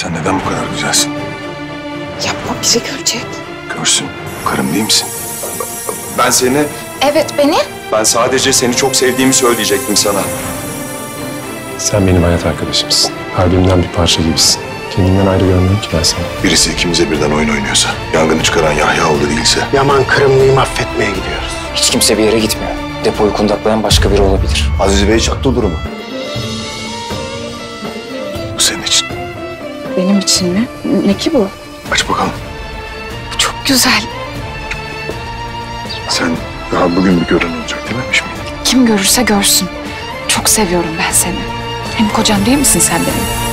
Sen neden bu kadar güzelsin? Yapma, biri görecek. Görsün. Karım değil misin? Ben seni, Evet, beni. ben sadece seni çok sevdiğimi söyleyecektim sana. Sen benim hayat arkadaşımsın. Kalbimden bir parça gibisin. Kendimden ayrı görmüyorum ki ben seni. Birisi ikimize birden oyun oynuyorsa, yangını çıkaran Yahyaoğlu değilse... Yaman Kırımlı'yı mahvetmeye gidiyoruz. Hiç kimse bir yere gitmiyor. Depoyu kundaklayan başka biri olabilir. Aziz Bey çaktı durumu. Bu senin için. Benim için mi? Ne ki bu? Aç bakalım. Bu çok güzel. Sen daha bugün bir gören olacak dememiş miydin? Kim görürse görsün. Çok seviyorum ben seni. Hem kocam değil misin sen benim?